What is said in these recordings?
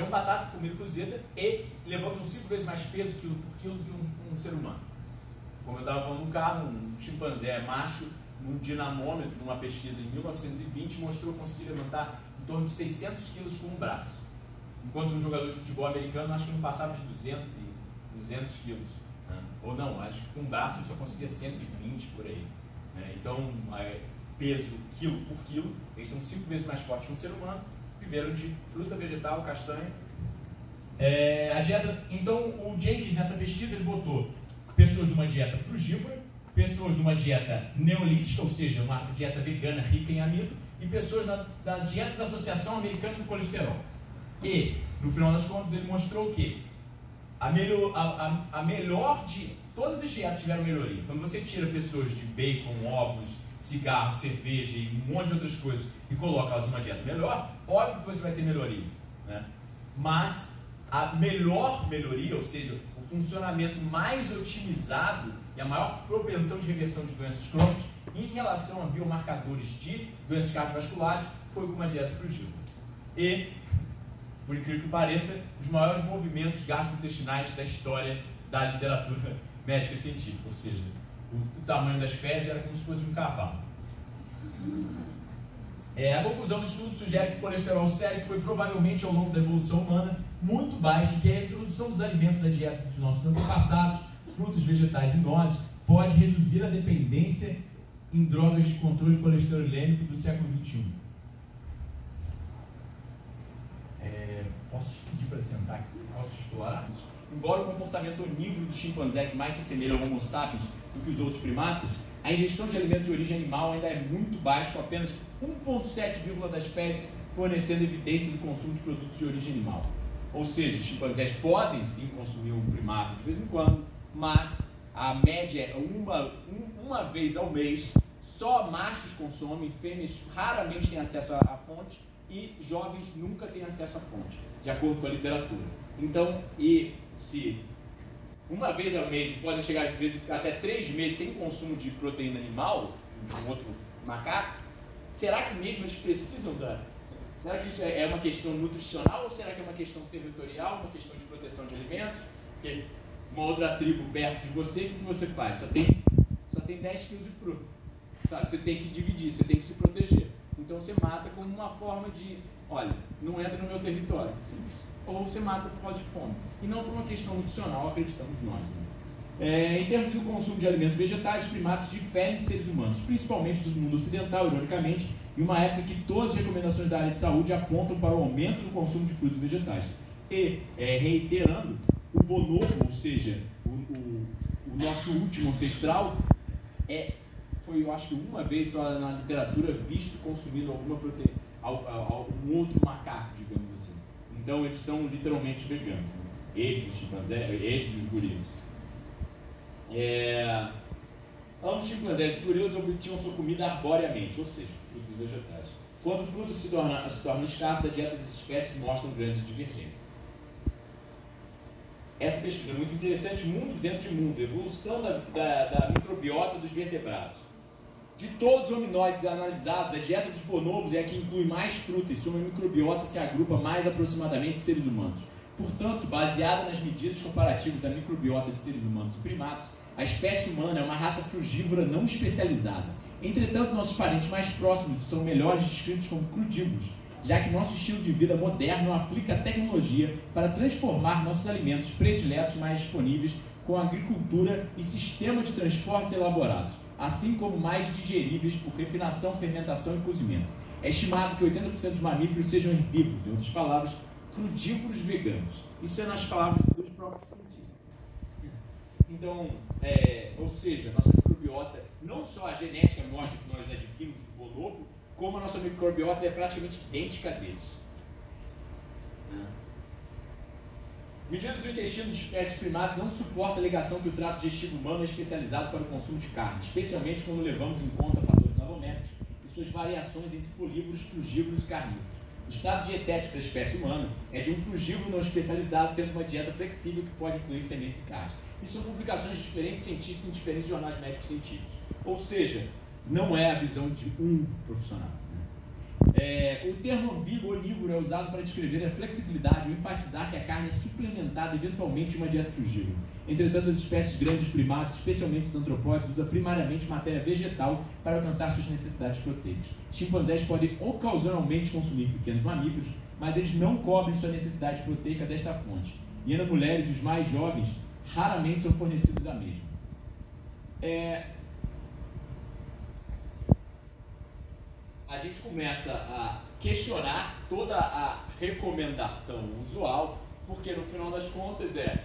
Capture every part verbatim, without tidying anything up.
feijão, batata, comida cozida e levantam cinco vezes mais peso quilo por quilo do que um, um ser humano. Como eu estava falando no carro, um chimpanzé macho, num dinamômetro, numa pesquisa em mil novecentos e vinte, mostrou conseguir levantar em torno de seiscentos quilos com um braço. Enquanto um jogador de futebol americano, acho que não passava de duzentos quilos. Né? Ou não, acho que com um braço ele só conseguia cento e vinte por aí. Né? Então, é, peso quilo por quilo, eles são cinco vezes mais fortes que um ser humano, viveram de fruta, vegetal, castanha. É, a dieta, então, o Jenkins, nessa pesquisa, ele botou pessoas numa dieta frugívora, pessoas numa dieta neolítica, ou seja, uma dieta vegana rica em amido, e pessoas na, na dieta da Associação Americana do Colesterol. E, no final das contas, ele mostrou que a, melhor, a, a, a melhor de todas as dietas tiveram melhoria. Quando você tira pessoas de bacon, ovos, cigarro, cerveja e um monte de outras coisas e coloca elas numa dieta melhor, óbvio que você vai ter melhoria, né? Mas a melhor melhoria, ou seja, o funcionamento mais otimizado e a maior propensão de reversão de doenças crônicas em relação a biomarcadores de doenças cardiovasculares foi com uma dieta frugívora. E, por incrível que pareça, os maiores movimentos gastrointestinais da história da literatura médica e científica, ou seja, o, o tamanho das fezes era como se fosse um cavalo. É, a conclusão do estudo sugere que o colesterol sérico foi provavelmente ao longo da evolução humana muito baixo, que a introdução dos alimentos da dieta dos nossos antepassados, frutos, vegetais e nozes, pode reduzir a dependência em drogas de controle colesterolêmico do século vinte e um. É, posso pedir para sentar aqui? Posso explorar? Embora o comportamento onívoro do chimpanzé, que mais se assemelha ao Homo sapiens do que os outros primatas, a ingestão de alimentos de origem animal ainda é muito baixa, com apenas um vírgula sete por cento das espécies fornecendo evidência do consumo de produtos de origem animal. Ou seja, os chimpanzés podem sim consumir um primata de vez em quando, mas a média é uma, um, uma vez ao mês, só machos consomem, fêmeas raramente têm acesso à, à fonte e jovens nunca têm acesso à fonte, de acordo com a literatura. Então, e se uma vez ao mês, e podem chegar às vezes até três meses sem consumo de proteína animal, de um outro macaco, será que mesmo eles precisam da... Será que isso é uma questão nutricional ou será que é uma questão territorial, uma questão de proteção de alimentos? Porque uma outra tribo perto de você, o que você faz? Só tem, só tem dez quilos de fruta. Sabe? Você tem que dividir, você tem que se proteger. Então você mata como uma forma de, olha, não entra no meu território. Simples. Ou você mata por causa de fome. E não por uma questão nutricional, acreditamos nós. Né? É, em termos do consumo de alimentos vegetais, os primatas diferem de seres humanos, principalmente do mundo ocidental, ironicamente, em uma época que todas as recomendações da área de saúde apontam para o aumento do consumo de frutos vegetais. E, é, reiterando, o bonobo, ou seja, o, o, o nosso último ancestral, é, foi, eu acho que uma vez só na literatura, visto consumindo alguma proteína, algum outro macaco, digamos assim. Então, eles são literalmente veganos. Né? Eles, os chimpanzés, eles e os gorilas. É... Ambos os chimpanzés e os gorilas obtinham sua comida arboreamente, ou seja, frutos e vegetais. Quando frutos se tornam, se tornam escassos, a dieta dessas espécies mostra grande divergência. Essa pesquisa é muito interessante, mundo dentro de mundo, evolução da, da, da microbiota dos vertebrados. De todos os hominoides analisados, a dieta dos bonobos é a que inclui mais frutas, sua microbiota se agrupa mais aproximadamente de seres humanos. Portanto, baseada nas medidas comparativas da microbiota de seres humanos e primatas, a espécie humana é uma raça frugívora não especializada. Entretanto, nossos parentes mais próximos são melhores descritos como crudívoros, já que nosso estilo de vida moderno aplica a tecnologia para transformar nossos alimentos prediletos mais disponíveis com agricultura e sistema de transportes elaborados, assim como mais digeríveis por refinação, fermentação e cozimento. É estimado que oitenta por cento dos mamíferos sejam herbívoros, em outras palavras, crudívoros veganos. Isso é nas palavras dos próprios cientistas. Então, é, ou seja, nossa microbiota, não só a genética mostra que nós adquirimos do bonobo, como a nossa microbiota é praticamente idêntica a deles. Medidas do intestino de espécies primatas não suportam a alegação que o trato digestivo humano é especializado para o consumo de carne, especialmente quando levamos em conta fatores anabométricos e suas variações entre folívoros, frugívoros e carnívoros. O estado dietético da espécie humana é de um frugívoro não especializado tendo uma dieta flexível que pode incluir sementes e carnes. Isso são publicações de diferentes cientistas em diferentes jornais médicos científicos. Ou seja, não é a visão de um profissional. Né? É, o termo ambíguo, onívoro, é usado para descrever a flexibilidade ou enfatizar que a carne é suplementada eventualmente de uma dieta frugívora. Entretanto, as espécies grandes de primatas, especialmente os antropóides, usam primariamente matéria vegetal para alcançar suas necessidades proteicas. Chimpanzés podem ocasionalmente consumir pequenos mamíferos, mas eles não cobrem sua necessidade proteica desta fonte. E ainda mulheres e os mais jovens raramente são fornecidos da mesma. É... A gente começa a questionar toda a recomendação usual, porque no final das contas é,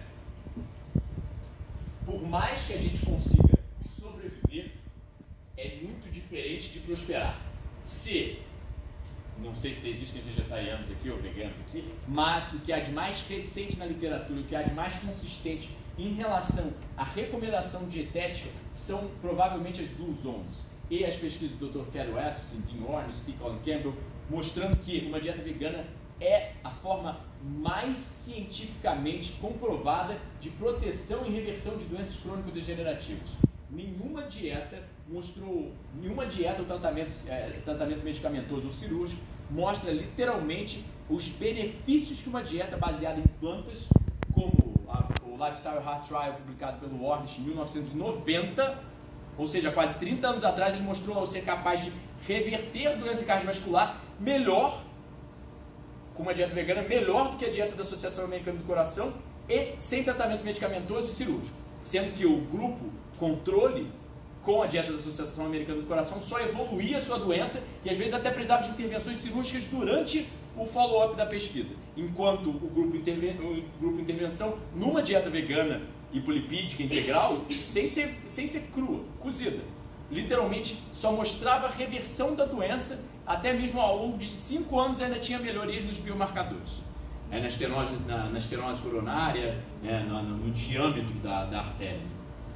por mais que a gente consiga sobreviver, é muito diferente de prosperar. Se, não sei se existem vegetarianos aqui ou veganos aqui, mas o que há de mais recente na literatura, o que há de mais consistente em relação à recomendação dietética são provavelmente as Blue Zones e as pesquisas do doutor Carol Estes, Dean Ornish, T. Colin Campbell, mostrando que uma dieta vegana é a forma mais cientificamente comprovada de proteção e reversão de doenças crônico-degenerativas. Nenhuma dieta mostrou, nenhuma dieta ou tratamento, é, tratamento medicamentoso ou cirúrgico mostra literalmente os benefícios que uma dieta baseada em plantas, como a, o Lifestyle Heart Trial publicado pelo Ornish em mil novecentos e noventa, ou seja, quase trinta anos atrás, ele mostrou ser capaz de reverter doença cardiovascular melhor, com uma dieta vegana, melhor do que a dieta da Associação Americana do Coração e sem tratamento medicamentoso e cirúrgico. Sendo que o grupo controle com a dieta da Associação Americana do Coração só evoluía a sua doença e às vezes até precisava de intervenções cirúrgicas durante o follow-up da pesquisa. Enquanto o grupo, interven o grupo intervenção numa dieta vegana hipolipídica integral, sem ser, sem ser crua, cozida, literalmente só mostrava a reversão da doença, até mesmo ao longo de cinco anos ainda tinha melhorias nos biomarcadores. É, na, estenose, na, na estenose coronária, é, no, no diâmetro da, da artéria.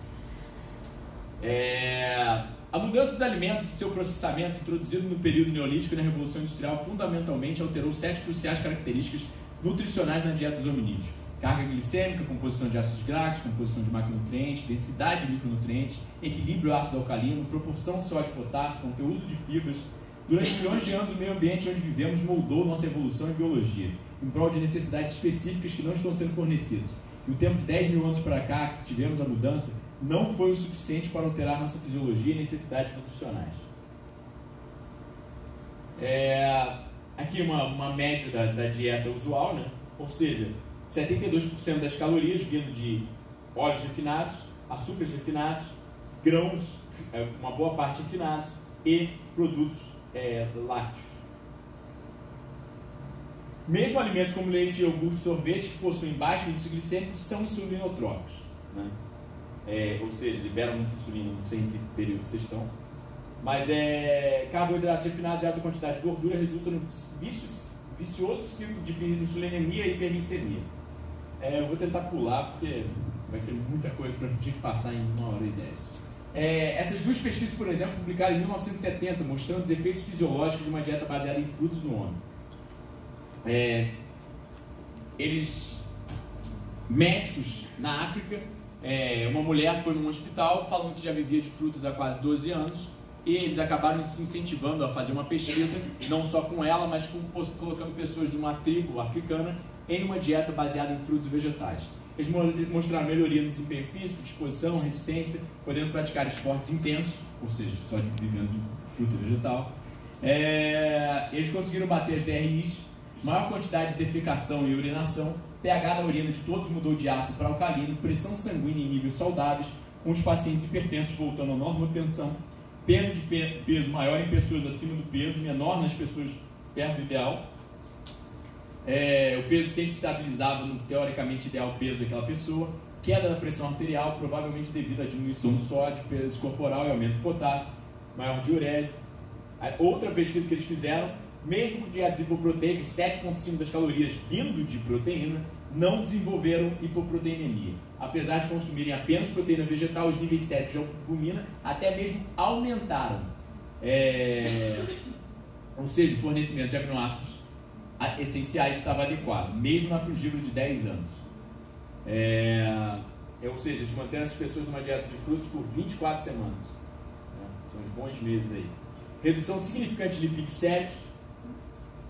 É, a mudança dos alimentos e seu processamento, introduzido no período neolítico e na Revolução Industrial, fundamentalmente alterou sete cruciais características nutricionais na dieta dos hominídeos: carga glicêmica, composição de ácidos graxos, composição de macronutrientes, densidade de micronutrientes, equilíbrio ácido-alcalino, proporção sódio-potássio, conteúdo de fibras. Durante milhões de anos, o meio ambiente onde vivemos moldou nossa evolução e biologia, em prol de necessidades específicas que não estão sendo fornecidas. E o tempo de dez mil anos para cá, que tivemos a mudança, não foi o suficiente para alterar nossa fisiologia e necessidades nutricionais. É, aqui uma, uma média da, da dieta usual, né? Ou seja, setenta e dois por cento das calorias vindo de óleos refinados, açúcares refinados, grãos, uma boa parte refinados e produtos é, lácteos. Mesmo alimentos como leite, iogurte e sorvete, que possuem baixo índice glicêmico, são insulinotrópicos, né? É, ou seja, liberam muita insulina, não sei em que período vocês estão. Mas é, carboidratos refinados de alta quantidade de gordura resultam no vício, vicioso ciclo de insulinemia e hiperglicemia. É, eu vou tentar pular porque vai ser muita coisa para a gente passar em uma hora e dez. É, essas duas pesquisas, por exemplo, publicadas em mil novecentos e setenta, mostrando os efeitos fisiológicos de uma dieta baseada em frutos no homem. É, eles, médicos na África, é, uma mulher foi num hospital falando que já vivia de frutas há quase doze anos, e eles acabaram se incentivando a fazer uma pesquisa, não só com ela, mas com, colocando pessoas de uma tribo africana em uma dieta baseada em frutos e vegetais. Eles mostraram melhoria no desempenho físico, disposição, resistência, podendo praticar esportes intensos, ou seja, só vivendo de fruta e vegetal. É, eles conseguiram bater as D R Is, maior quantidade de defecação e urinação, pH da urina de todos mudou de ácido para alcalino, pressão sanguínea em níveis saudáveis, com os pacientes hipertensos voltando à normotensão, perda de peso maior em pessoas acima do peso, menor nas pessoas perto do ideal. É, o peso sempre estabilizava no teoricamente ideal peso daquela pessoa, queda da pressão arterial, provavelmente devido à diminuição do sódio, peso corporal e aumento do potássio, maior diurese. Outra pesquisa que eles fizeram, mesmo com dietas hipoproteicas, sete vírgula cinco das calorias vindo de proteína, não desenvolveram hipoproteinemia. Apesar de consumirem apenas proteína vegetal, os níveis sérios de albumina até mesmo aumentaram. É... Ou seja, o fornecimento de aminoácidos essenciais estava adequado, mesmo na frugívora de dez anos. É... Ou seja, de manter essas pessoas numa dieta de frutos por vinte e quatro semanas. Né? São uns bons meses aí. Redução significante de lipídios sérios,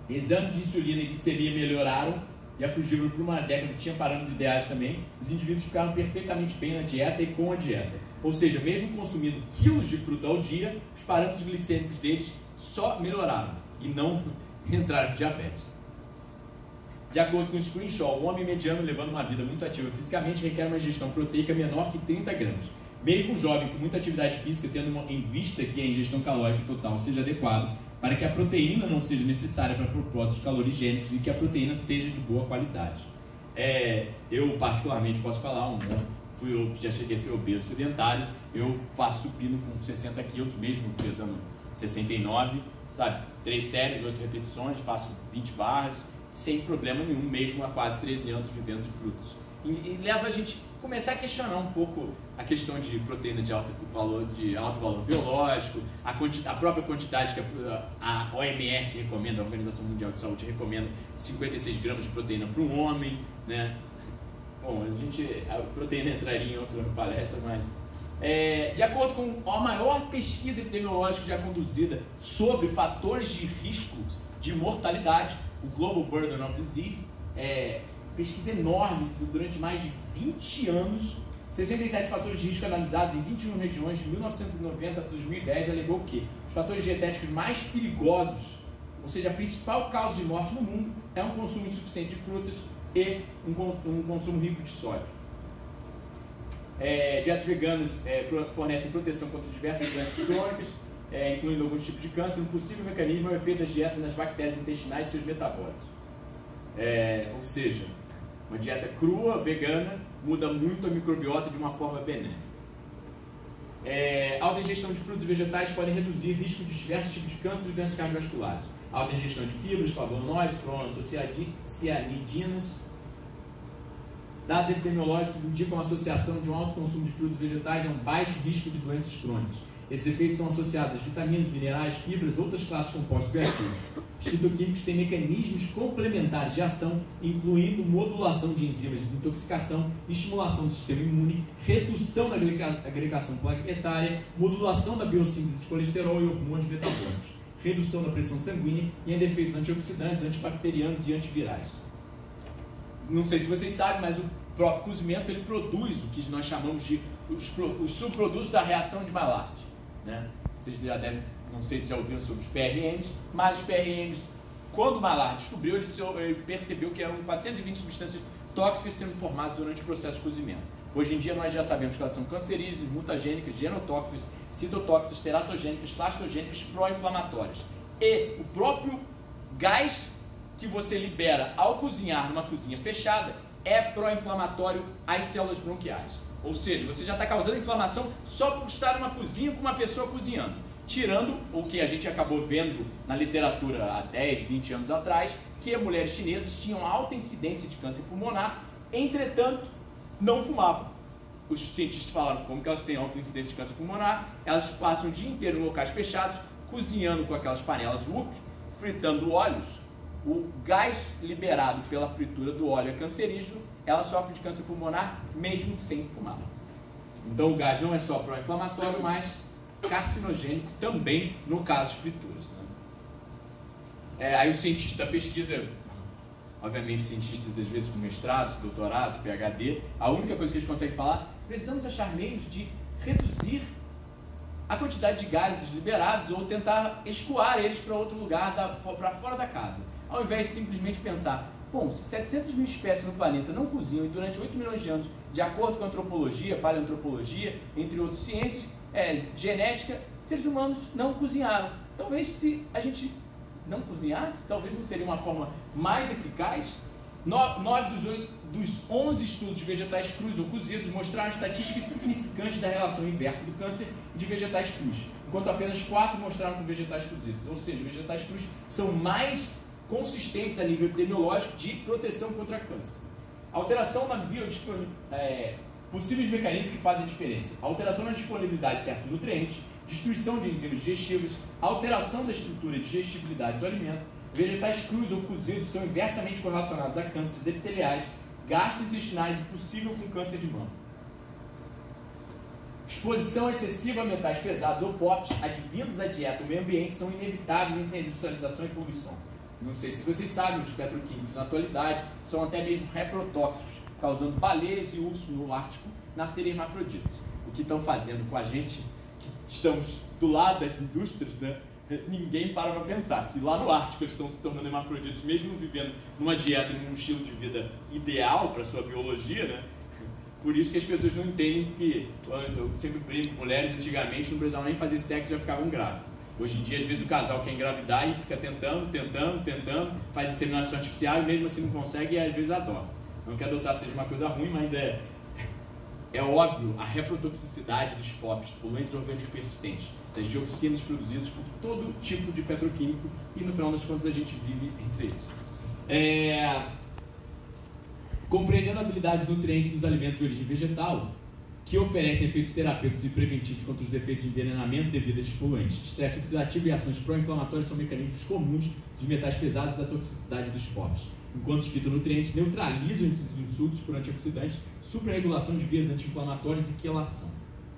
Exames de insulina e glicemia melhoraram e a frugívora por uma década tinha parâmetros ideais também. Os indivíduos ficaram perfeitamente bem na dieta e com a dieta. Ou seja, mesmo consumindo quilos de fruta ao dia, os parâmetros glicêmicos deles só melhoraram e não entraram em diabetes. De acordo com o Screenshaw, o homem mediano levando uma vida muito ativa fisicamente requer uma ingestão proteica menor que trinta gramas. Mesmo um jovem com muita atividade física, tendo uma, em vista que a ingestão calórica total seja adequada, para que a proteína não seja necessária para propósitos calorigênicos e que a proteína seja de boa qualidade. É, eu, particularmente, posso falar, um, fui, eu já cheguei a ser obeso sedentário, eu faço supino com sessenta quilos, mesmo pesando sessenta e nove, sabe? Três séries, oito repetições, faço vinte barras, sem problema nenhum, mesmo há quase treze anos vivendo de frutos. E, e leva a gente a começar a questionar um pouco a questão de proteína de alto valor, de alto valor biológico, a, a própria quantidade que a, a O M S recomenda, a Organização Mundial de Saúde recomenda cinquenta e seis gramas de proteína para um homem, né? Bom, a gente, a proteína entraria em outra palestra, mas... É, de acordo com a maior pesquisa epidemiológica já conduzida sobre fatores de risco de mortalidade, o Global Burden of Disease, é, pesquisa enorme durante mais de vinte anos, sessenta e sete fatores de risco analisados em vinte e uma regiões de mil novecentos e noventa a dois mil e dez, alegou que os fatores dietéticos mais perigosos, ou seja, a principal causa de morte no mundo, é um consumo insuficiente de frutas e um, um consumo rico de sódio. É, dietas veganas é, fornecem proteção contra diversas doenças crônicas, é, incluindo alguns tipos de câncer. Um possível mecanismo é o efeito das dietas nas bactérias intestinais e seus metabólitos. É, ou seja, uma dieta crua, vegana, muda muito a microbiota de uma forma benéfica. É, alta ingestão de frutos e vegetais podem reduzir risco de diversos tipos de câncer e doenças cardiovasculares. Alta ingestão de fibras, flavonoides, proantocianidinas. Dados epidemiológicos indicam a associação de um alto consumo de frutos e vegetais a um baixo risco de doenças crônicas. Esses efeitos são associados às vitaminas, minerais, fibras e outras classes de compostos bioativos. Os fitoquímicos têm mecanismos complementares de ação, incluindo modulação de enzimas de desintoxicação, estimulação do sistema imune, redução da agregação plaquetária, modulação da biossíntese de colesterol e hormônios metabólicos, redução da pressão sanguínea e ainda efeitos antioxidantes, antibacterianos e antivirais. Não sei se vocês sabem, mas o próprio cozimento ele produz o que nós chamamos de os, os subprodutos da reação de Maillard, né? Vocês já devem, não sei se já ouviram sobre os P R Ms, mas os P R Ms, quando o Maillard descobriu, ele, ele percebeu que eram quatrocentas e vinte substâncias tóxicas sendo formadas durante o processo de cozimento. Hoje em dia nós já sabemos que elas são cancerígenas, mutagênicas, genotóxicas, citotóxicas, teratogênicas, plastogênicas, pró-inflamatórias. E o próprio gás que você libera ao cozinhar numa cozinha fechada é pró-inflamatório às células bronquiais. Ou seja, você já está causando inflamação só por estar numa cozinha com uma pessoa cozinhando. Tirando o que a gente acabou vendo na literatura há dez, vinte anos atrás, que as mulheres chinesas tinham alta incidência de câncer pulmonar, entretanto, não fumavam. Os cientistas falaram como que elas têm alta incidência de câncer pulmonar, elas passam o dia inteiro em locais fechados, cozinhando com aquelas panelas Wok, fritando óleos. O gás liberado pela fritura do óleo é cancerígeno, ela sofre de câncer pulmonar mesmo sem fumar. Então o gás não é só pró-inflamatório, mas carcinogênico também no caso de frituras, né? É, aí o cientista da pesquisa, obviamente cientistas às vezes com mestrados, doutorados, P H D, a única coisa que eles conseguem falar, precisamos achar meios de reduzir a quantidade de gases liberados ou tentar escoar eles para outro lugar, para fora da casa. Ao invés de simplesmente pensar, bom, se setecentas mil espécies no planeta não cozinham e durante oito milhões de anos, de acordo com a antropologia, paleoantropologia, entre outras ciências, é, genética, seres humanos não cozinharam. Talvez se a gente não cozinhasse, talvez não seria uma forma mais eficaz. Nove dos, oito, dos onze estudos de vegetais crus ou cozidos mostraram estatísticas significantes da relação inversa do câncer de vegetais crus, enquanto apenas quatro mostraram com vegetais cozidos. Ou seja, vegetais crus são mais consistentes a nível epidemiológico de proteção contra câncer. Alteração na biodisponibilidade, é, possíveis mecanismos que fazem a diferença. Alteração na disponibilidade de certos nutrientes, destruição de enzimas digestivas, alteração da estrutura e digestibilidade do alimento. Vegetais crus ou cozidos são inversamente correlacionados a cânceres epiteliais, gastrointestinais e possível com câncer de mama. Exposição excessiva a metais pesados ou P O Ps advindos da dieta ou meio ambiente são inevitáveis entre a industrialização e poluição. não sei se vocês sabem, os petroquímicos na atualidade são até mesmo reprotóxicos, causando baleias e ursos no Ártico nascerem hermafroditas. O que estão fazendo com a gente, que estamos do lado das indústrias, né? Ninguém para para pensar. Se lá no Ártico eles estão se tornando hermafroditas, mesmo vivendo numa dieta e num estilo de vida ideal para a sua biologia, né? Por isso que as pessoas não entendem que, eu sempre brinco, mulheres antigamente não precisavam nem fazer sexo e já ficavam grávidas. Hoje em dia, às vezes, o casal quer engravidar e fica tentando, tentando, tentando, faz inseminação artificial e mesmo assim não consegue e às vezes adota. Não que adotar seja uma coisa ruim, mas é, é óbvio a reprotoxicidade dos P O Ps, poluentes orgânicos persistentes, das dioxinas produzidas por todo tipo de petroquímico e no final das contas a gente vive entre eles. É... Compreendendo a habilidade nutriente dos alimentos de origem vegetal, que oferecem efeitos terapêuticos e preventivos contra os efeitos de envenenamento devido a esses poluentes. Estresse oxidativo e ações pró-inflamatórias são mecanismos comuns dos metais pesados e da toxicidade dos P O Ps, enquanto os fitonutrientes neutralizam esses insultos por antioxidantes, suprarregulação de vias anti-inflamatórias e quelação.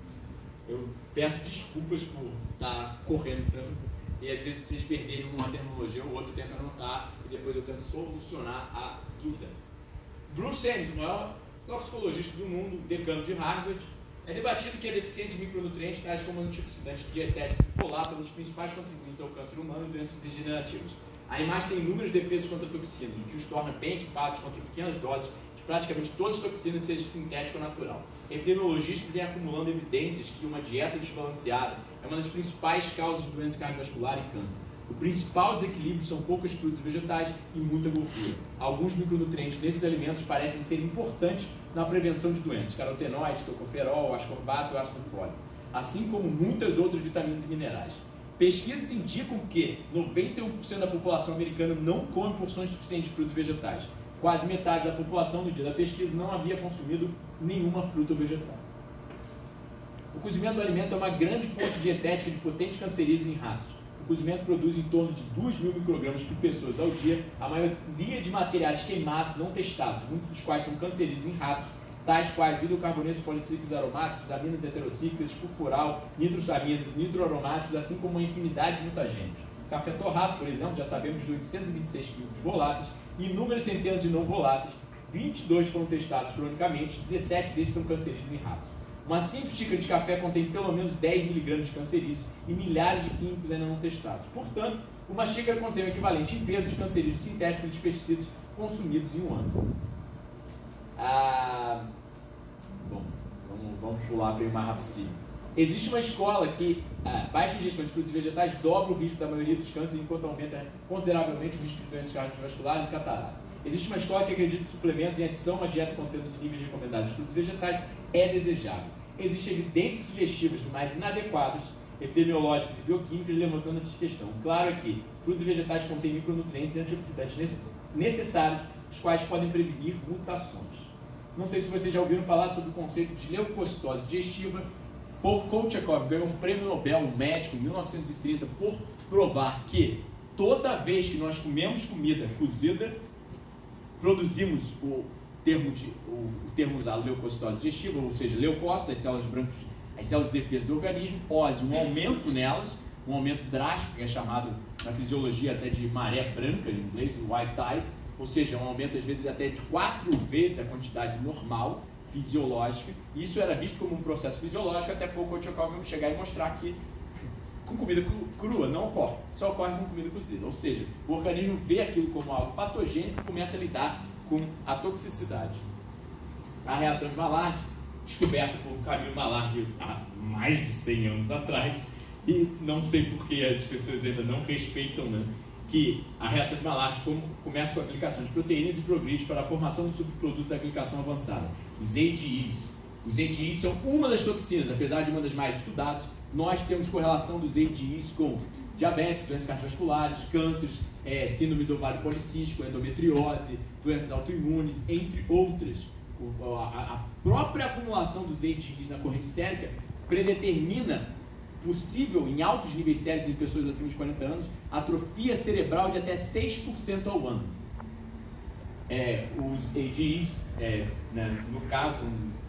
Eu peço desculpas por estar correndo tanto e às vezes vocês perderem uma terminologia ou outra, tenta anotar e depois eu tento solucionar a dúvida. Bruce Ennis, o maior toxicologista do mundo, decano de Harvard, é debatido que a deficiência de micronutrientes, tais como antioxidantes dietéticos e folato, são os principais contribuintes ao câncer humano e doenças degenerativas. A imagem tem inúmeras defesas contra toxinas, o que os torna bem equipados contra pequenas doses de praticamente todas as toxinas, seja sintética ou natural. Epidemiologistas vêm acumulando evidências que uma dieta desbalanceada é uma das principais causas de doença cardiovascular e câncer. O principal desequilíbrio são poucas frutas e vegetais e muita gordura. Alguns micronutrientes nesses alimentos parecem ser importantes na prevenção de doenças, carotenoides, tocoferol, ascorbato e ácido fólico, assim como muitas outras vitaminas e minerais. Pesquisas indicam que noventa e um por cento da população americana não come porções suficientes de frutas e vegetais. Quase metade da população no dia da pesquisa não havia consumido nenhuma fruta ou vegetal. O cozimento do alimento é uma grande fonte dietética de potentes cancerígenos em ratos. O cozimento produz em torno de dois mil microgramas por pessoa ao dia, a maioria de materiais queimados não testados, muitos dos quais são cancerígenos em ratos, tais quais hidrocarbonetos policíclicos aromáticos, aminas heterocíclicas, furfural, nitrosaminas, nitroaromáticos, assim como uma infinidade de mutagênios. Café torrado, por exemplo, já sabemos de oitocentos e vinte e seis químicos voláteis e inúmeras centenas de não voláteis, vinte e dois foram testados cronicamente, dezessete desses são cancerígenos em ratos. Uma simples xícara de café contém pelo menos dez miligramas de cancerígenos e milhares de químicos ainda não testados. Portanto, uma xícara contém o equivalente em peso de cancerígenos sintéticos e pesticidas consumidos em um ano. Ah, bom, vamos, vamos pular para o mais rápido possível. Existe uma escola que a baixa ingestão de frutas e vegetais dobra o risco da maioria dos cânceres, enquanto aumenta consideravelmente o risco de doenças cardiovasculares e cataratas. Existe uma escola que acredita que suplementos em adição a uma dieta contendo os níveis recomendados de frutas e vegetais é desejável. Existem evidências sugestivas mais inadequadas, epidemiológicas e bioquímicas levantando essa questão. Claro é que frutas e vegetais contêm micronutrientes e antioxidantes necessários, os quais podem prevenir mutações. Não sei se vocês já ouviram falar sobre o conceito de leucocitose digestiva. Paul Kolchakov ganhou um prêmio Nobel, um médico, em mil novecentos e trinta, por provar que toda vez que nós comemos comida cozida, produzimos o termo, de, o, o termo usado leucocitose digestiva, ou seja, leucócitos, as células brancas, as células de defesa do organismo, pós um aumento nelas, um aumento drástico, que é chamado na fisiologia até de maré branca, em inglês, white tide, ou seja, um aumento às vezes até de quatro vezes a quantidade normal, fisiológica. Isso era visto como um processo fisiológico, até pouco o Tchekov vai chegar e mostrar que com comida crua não ocorre, só ocorre com comida cozida. Ou seja, o organismo vê aquilo como algo patogênico e começa a lidar com a toxicidade. A reação de Maillard, descoberta por Camille Maillard há mais de cem anos atrás, e não sei por que as pessoas ainda não respeitam, né? Que a reação de Maillard começa com a aplicação de proteínas e progride para a formação do subproduto da aplicação avançada, os A D Es. Os A D Es são uma das toxinas, apesar de uma das mais estudadas. Nós temos correlação dos A D Es com diabetes, doenças cardiovasculares, cânceres, é, síndrome do ovário policístico, endometriose, doenças autoimunes, entre outras. A, a própria acumulação dos A D Es na corrente sérica predetermina possível, em altos níveis séricos em pessoas acima de quarenta anos, atrofia cerebral de até seis por cento ao ano. É, os A D Es, é, né, no caso,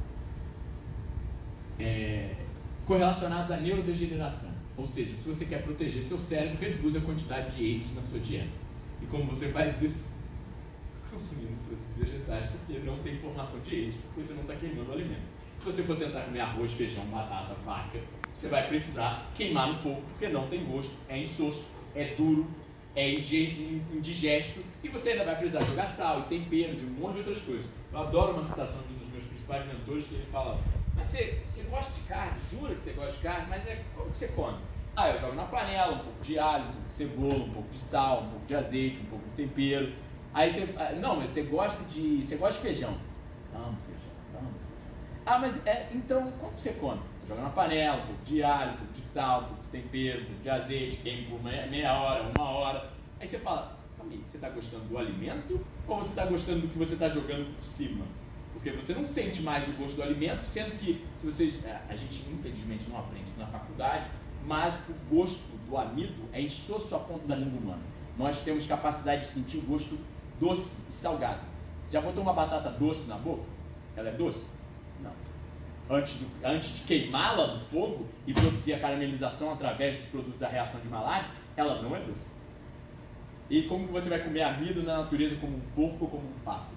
é, correlacionados à neurodegeneração. Ou seja, se você quer proteger seu cérebro, reduz a quantidade de A D Es na sua dieta. E como você faz isso? Consumindo frutos e vegetais, porque não tem formação de eles, porque você não está queimando o alimento. Se você for tentar comer arroz, feijão, batata, vaca, você vai precisar queimar no fogo, porque não tem gosto, é insosso, é duro, é indigesto, e você ainda vai precisar jogar sal e temperos e um monte de outras coisas. Eu adoro uma citação de um dos meus principais mentores, que ele fala: mas você, você gosta de carne, jura que você gosta de carne, mas é, como que você come? Ah, eu jogo na panela, um pouco de alho, um pouco de cebola, um pouco de sal, um pouco de azeite, um pouco de tempero. Aí você, não, mas você gosta de, você gosta de feijão? Amo feijão, amo feijão. Ah, mas é, então como você come? Joga na panela, um pouco de alho, um pouco de sal, um pouco de tempero, um pouco de azeite, queima por meia, meia hora, uma hora. Aí você fala: você está gostando do alimento ou você está gostando do que você está jogando por cima? Porque você não sente mais o gosto do alimento, sendo que, se vocês, a gente infelizmente não aprende isso na faculdade, mas o gosto do amido é insosso a ponto da língua humana. Nós temos capacidade de sentir o gosto doce e salgado. Você já botou uma batata doce na boca? Ela é doce? Não. Antes, do, antes de queimá-la no fogo e produzir a caramelização através dos produtos da reação de Maillard, ela não é doce. E como que você vai comer amido na natureza, como um porco ou como um pássaro?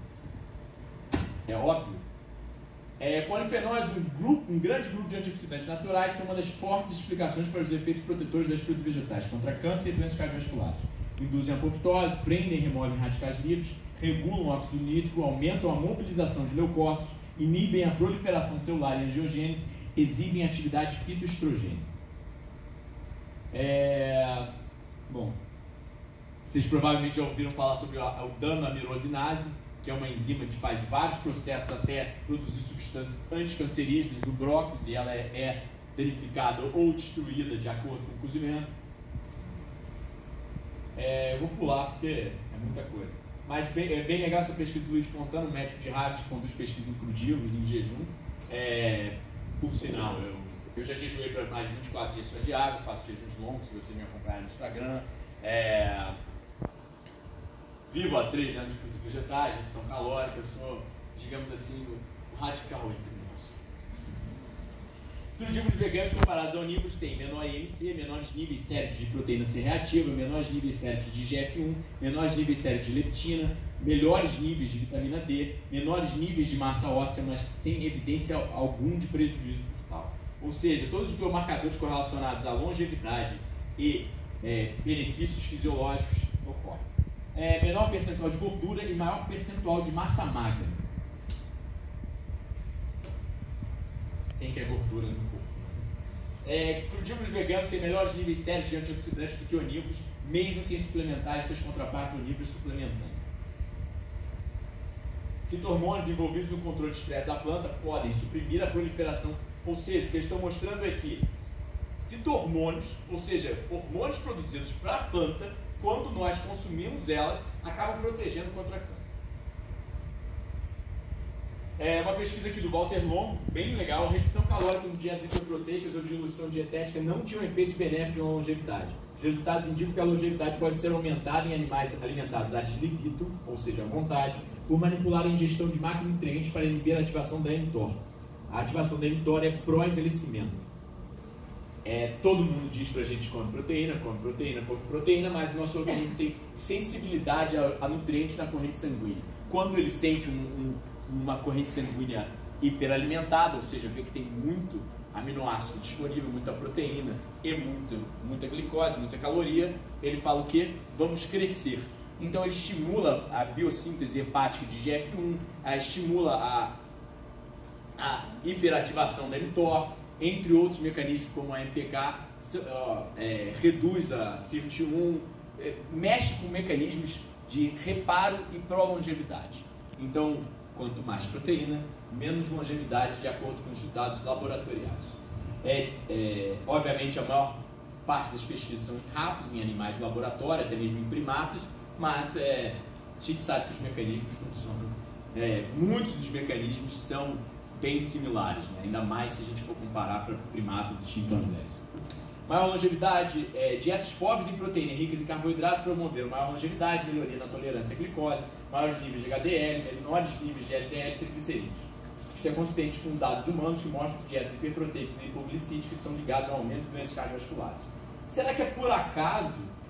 É óbvio. É, polifenóis, um, grupo, um grande grupo de antioxidantes naturais, são uma das fortes explicações para os efeitos protetores das frutas vegetais contra câncer e doenças cardiovasculares. Induzem a apoptose, prendem e removem radicais livres, regulam o óxido nítrico, aumentam a mobilização de leucócitos, inibem a proliferação celular e angiogênese, exibem atividade fitoestrogênica. É... Bom, vocês provavelmente já ouviram falar sobre o dano-amirosinase, que é uma enzima que faz vários processos até produzir substâncias anticancerígenas do brócolis, e ela é, é danificada ou destruída de acordo com o cozimento. É, eu vou pular porque é muita coisa. Mas bem, é bem legal essa pesquisa do Luiz Fontana, médico de Harvard, que conduz pesquisas em crudivos, em jejum. É, por sinal, eu, eu já jejuei para mais de vinte e quatro dias só de água, faço jejuns longos, se você me acompanhar no Instagram. É, vivo há três anos de frutos vegetais, gestão calórica, eu sou, digamos assim, o radical entre nós. Crudívoros veganos comparados a onívoros têm menor I M C, menores níveis sérios de proteína C reativa, menores níveis sérios de G F um, menores níveis sérios de leptina, melhores níveis de vitamina D, menores níveis de massa óssea, mas sem evidência algum de prejuízo total. Ou seja, todos os biomarcadores correlacionados à longevidade e é, benefícios fisiológicos ocorrem. É, menor percentual de gordura e maior percentual de massa magra. Quem quer gordura no corpo? É, crudívoros veganos têm melhores níveis sérios de antioxidantes do que onívoros, mesmo sem suplementar suas contrapartes onívoros suplementando. Fito-hormônios envolvidos no controle de estresse da planta podem suprimir a proliferação, ou seja, o que eles estão mostrando é que fito-hormônios, ou seja, hormônios produzidos para a planta, quando nós consumimos elas, acabam protegendo contra câncer. É uma pesquisa aqui do Walter Longo, bem legal. Restrição calórica em dietas hiperproteicas ou diluição dietética não tinham efeitos benéficos na longevidade. Os resultados indicam que a longevidade pode ser aumentada em animais alimentados ad libido, ou seja, à vontade, por manipular a ingestão de macronutrientes para inibir a ativação da mTOR. A ativação da mTOR é pró-envelhecimento. É, todo mundo diz pra gente come proteína, come proteína, come proteína, mas o nosso organismo tem sensibilidade a, a nutrientes na corrente sanguínea. Quando ele sente um, um, uma corrente sanguínea hiperalimentada, ou seja, vê que tem muito aminoácido disponível, muita proteína e muito, muita glicose, muita caloria, ele fala o quê? Vamos crescer. Então ele estimula a biossíntese hepática de G F um, a, estimula a, a hiperativação da mTOR, entre outros mecanismos como a M P K, é, reduz a C I R T um, é, mexe com mecanismos de reparo e prolongevidade. Então, quanto mais proteína, menos longevidade, de acordo com os dados laboratoriais. É, é, obviamente, a maior parte das pesquisas são em ratos, em animais de laboratório, até mesmo em primatas, mas é, a gente sabe que os mecanismos funcionam. É, muitos dos mecanismos são bem similares, né? Ainda mais se a gente for comparar para primatas e chimpanzés. Maior longevidade, é, dietas pobres em proteína e ricas em carboidrato promoveram maior longevidade, melhoria na tolerância à glicose, maiores níveis de H D L, menores níveis de L D L e triglicerídeos. Isto é consistente com dados humanos que mostram que dietas hiperproteicas e hipoglicídicas são ligadas ao aumento de doenças cardiovasculares. Será que é por acaso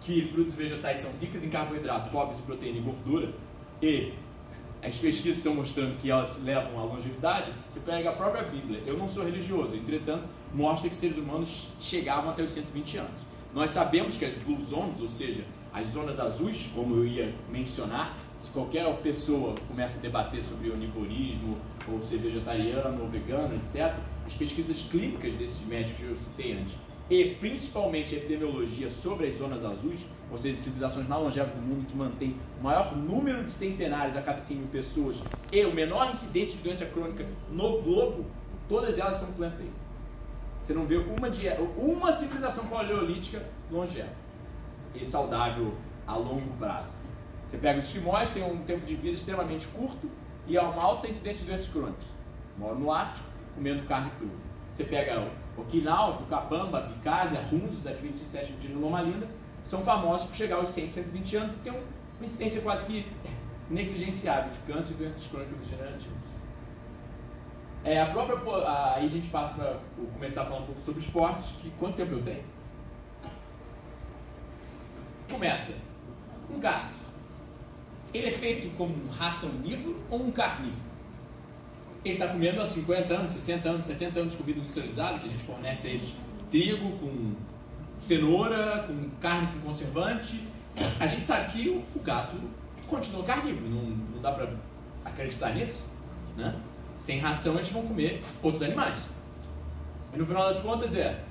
que frutos vegetais são ricas em carboidrato, pobres em proteína e gordura, e as pesquisas estão mostrando que elas levam à longevidade, você pega a própria Bíblia. Eu não sou religioso, entretanto, mostra que seres humanos chegavam até os cento e vinte anos. Nós sabemos que as Blue Zones, ou seja, as zonas azuis, como eu ia mencionar, se qualquer pessoa começa a debater sobre onivorismo, ou ser vegetariano ou vegano, etcétera, as pesquisas clínicas desses médicos que eu citei antes, e principalmente a epidemiologia sobre as zonas azuis, ou seja, civilizações mais longevas do mundo que mantém o maior número de centenários a cada cem mil pessoas e o menor incidência de doença crônica no globo, todas elas são plant-based. Você não vê uma, uma civilização paleolítica longeva e saudável a longo prazo. Você pega os esquimós, tem um tempo de vida extremamente curto e há uma alta incidência de doenças crônicas. Moram no Ártico, comendo carne crua. Você pega o Okinawa, o Capamba, a Bicásia, Huns, os adventistas do sétimo dia de Loma Linda, são famosos por chegar aos cem, cento e vinte anos e ter uma incidência quase que negligenciável de câncer e doenças crônicas degenerativas. É, a própria, a, aí a gente passa para começar a falar um pouco sobre esportes. Que, quanto tempo eu tenho? Começa. Um gato. Ele é feito como raça onívoro ou um carnívoro? Ele está comendo há cinquenta anos, sessenta anos, setenta anos de comida industrializada, que a gente fornece a eles trigo com cenoura, com carne com conservante. A gente sabe que o, o gato continua carnívoro, não, não dá para acreditar nisso, né? Sem ração eles vão comer outros animais. Mas no final das contas é...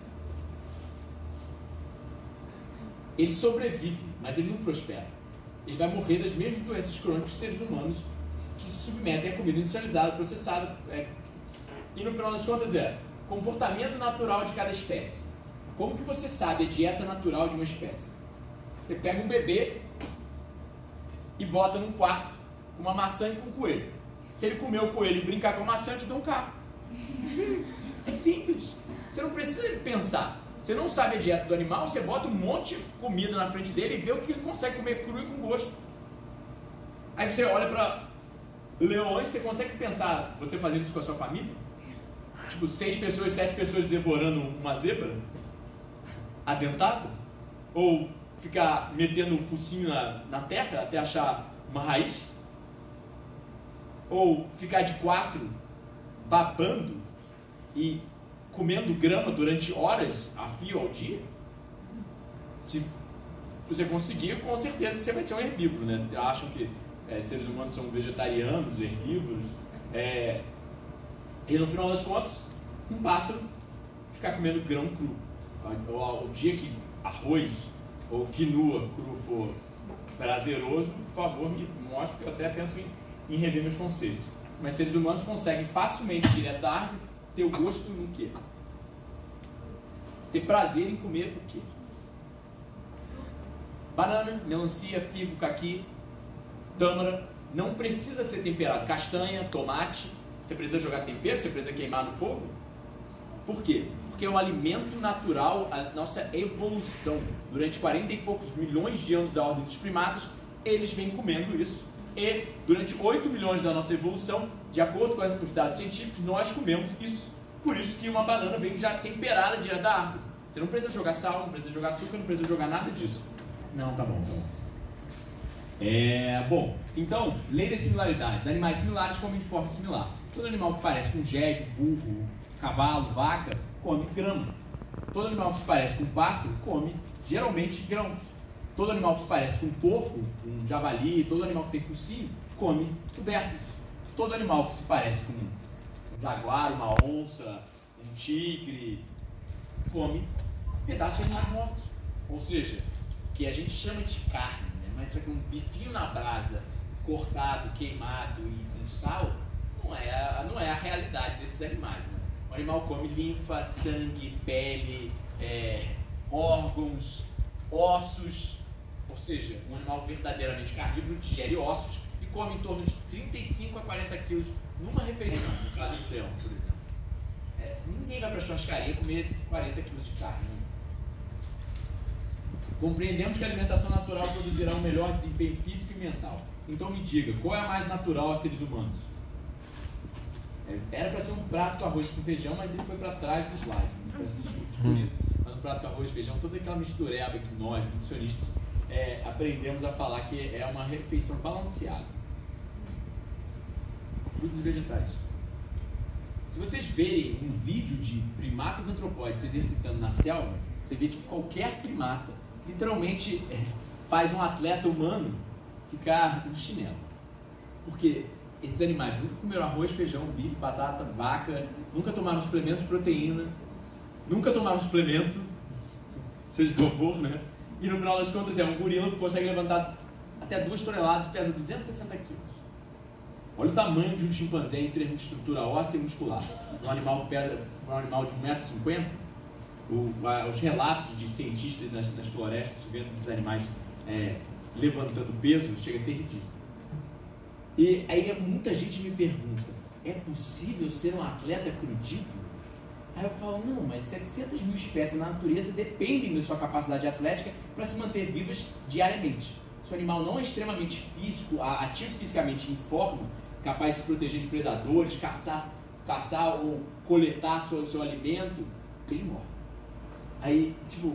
Ele sobrevive, mas ele não prospera. Ele vai morrer das mesmas doenças crônicas que seres humanos que se submetem a comida industrializada, processada. É. E no final das contas é comportamento natural de cada espécie. Como que você sabe a dieta natural de uma espécie? Você pega um bebê e bota num quarto com uma maçã e com um coelho. Se ele comer o coelho e brincar com a maçã, eu te dou um carro. É simples. Você não precisa pensar. Você não sabe a dieta do animal, você bota um monte de comida na frente dele e vê o que ele consegue comer cru e com gosto. Aí você olha para leões, você consegue pensar você fazendo isso com a sua família? Tipo, seis pessoas, sete pessoas devorando uma zebra adentada? Ou ficar metendo o focinho na, na terra até achar uma raiz? Ou ficar de quatro babando e comendo grama durante horas a fio ao dia? Se você conseguir, com certeza você vai ser um herbívoro, né? Acham que é, seres humanos são vegetarianos, herbívoros. É, e no final das contas, um pássaro ficar comendo grão cru. O, o dia que arroz ou quinoa cru for prazeroso, por favor, me mostre, que eu até penso em, em rever meus conceitos. Mas seres humanos conseguem facilmente, direto da árvore, ter o gosto no quê? Ter prazer em comer o quê? Banana, melancia, figo, caqui, tâmara. Não precisa ser temperado. Castanha, tomate. Você precisa jogar tempero? Você precisa queimar no fogo? Por quê? Porque é um alimento natural, a nossa evolução. Durante quarenta e poucos milhões de anos da ordem dos primatas, eles vêm comendo isso. E durante oito milhões da nossa evolução, de acordo com os dados científicos, nós comemos isso. Por isso que uma banana vem já temperada direto da árvore. Você não precisa jogar sal, não precisa jogar açúcar, não precisa jogar nada disso. Não, tá bom, tá bom. É, bom, então, lei das similaridades. Animais similares comem de forma similar. Todo animal que parece com jegue, burro, cavalo, vaca, come grama. Todo animal que se parece com pássaro, come geralmente grãos. Todo animal que se parece com um porco, um javali, todo animal que tem focinho, come tubérculos. Todo animal que se parece com um jaguar, uma onça, um tigre, come pedaços de animais mortos. Ou seja, que a gente chama de carne, né? Mas só que um bifinho na brasa, cortado, queimado e com sal, não é a, não é a realidade desses animais, né? O animal come linfa, sangue, pele, é, órgãos, ossos. Ou seja, um animal verdadeiramente carnívoro digere ossos e come em torno de trinta e cinco a quarenta quilos numa refeição, no caso do leão, por exemplo. É, ninguém vai para a churrascaria comer quarenta quilos de carne. Né? Compreendemos que a alimentação natural produzirá um melhor desempenho físico e mental. Então me diga, qual é a mais natural aos seres humanos? É, era para ser um prato com arroz com feijão, mas ele foi para trás do slide. Peço desculpas por isso. Mas um prato com arroz e feijão, toda aquela mistureba que nós, nutricionistas, é, aprendemos a falar que é uma refeição balanceada. Frutos e vegetais. Se vocês verem um vídeo de primatas antropóides se exercitando na selva, você vê que qualquer primata literalmente é, faz um atleta humano ficar no chinelo. Porque esses animais nunca comeram arroz, feijão, bife, batata, vaca, nunca tomaram suplemento de proteína, nunca tomaram suplemento, seja qual for, né? E no final das contas é um gorila que consegue levantar até duas toneladas e pesa duzentos e sessenta quilos. Olha o tamanho de um chimpanzé em termos de estrutura óssea e muscular. Um animal, pesa, um animal de um metro e cinquenta, os relatos de cientistas nas, nas florestas vendo esses animais é, levantando peso chega a ser ridículo. E aí muita gente me pergunta, é possível ser um atleta crudível? Aí eu falo, não, mas setecentas mil espécies na natureza dependem da sua capacidade atlética para se manter vivas diariamente. Se o animal não é extremamente físico, ativo fisicamente em forma, capaz de se proteger de predadores, caçar, caçar ou coletar seu, seu alimento, ele morre. Aí, tipo,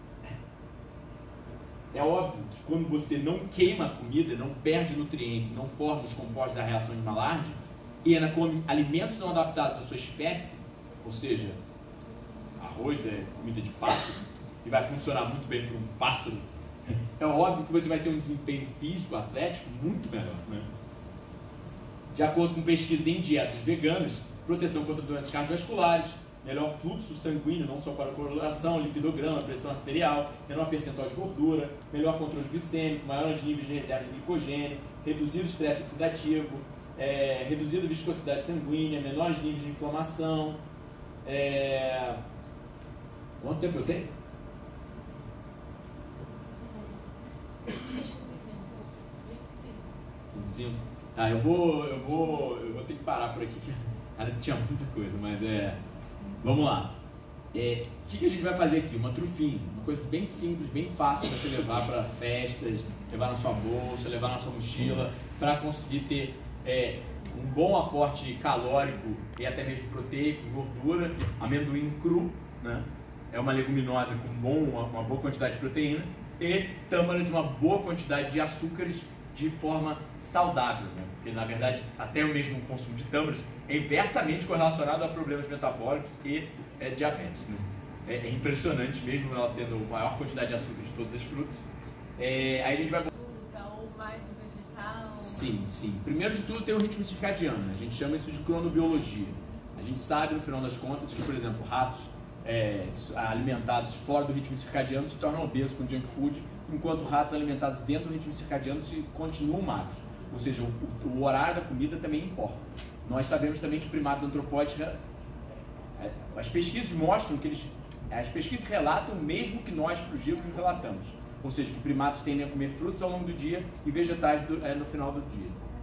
é óbvio que quando você não queima a comida, não perde nutrientes, não forma os compostos da reação de Maillard, e ainda come alimentos não adaptados à sua espécie, ou seja, arroz é comida de pássaro, e vai funcionar muito bem para um pássaro, é óbvio que você vai ter um desempenho físico, atlético, muito melhor, né? De acordo com pesquisa em dietas veganas, proteção contra doenças cardiovasculares, melhor fluxo sanguíneo, não só para a coagulação, lipidograma, pressão arterial, menor percentual de gordura, melhor controle glicêmico, maiores níveis de reserva de glicogênio, reduzido estresse oxidativo, é, reduzida viscosidade sanguínea, menores níveis de inflamação. É... Quanto tempo eu tenho? vinte e cinco. Ah, eu vou, eu vou, eu vou ter que parar por aqui, que ainda tinha muita coisa, mas é... Vamos lá. É, o que, que a gente vai fazer aqui? Uma trufinha, uma coisa bem simples, bem fácil para você levar para festas, levar na sua bolsa, levar na sua mochila, para conseguir ter é, um bom aporte calórico e até mesmo proteico, gordura. Amendoim cru, né? É uma leguminosa com bom, uma, uma boa quantidade de proteína, e tâmaras, uma boa quantidade de açúcares de forma saudável, né? Porque na verdade até o mesmo consumo de tâmaras é inversamente correlacionado a problemas metabólicos e é, diabetes, né? É, é impressionante mesmo ela tendo a maior quantidade de açúcar de todos os frutos. É, aí a gente vai... Ou mais um vegetal? Sim, sim. Primeiro de tudo tem o ritmo circadiano, né? A gente chama isso de cronobiologia. A gente sabe no final das contas que, por exemplo, ratos é, alimentados fora do ritmo circadiano se tornam obesos com junk food, enquanto ratos alimentados dentro do ritmo circadiano se continuam magros. Ou seja, o, o horário da comida também importa. Nós sabemos também que primatas antropóides, as pesquisas mostram que eles, as pesquisas relatam o mesmo que nós frugívoros relatamos. Ou seja, que primatas tendem a comer frutos ao longo do dia e vegetais do, é, no final do dia.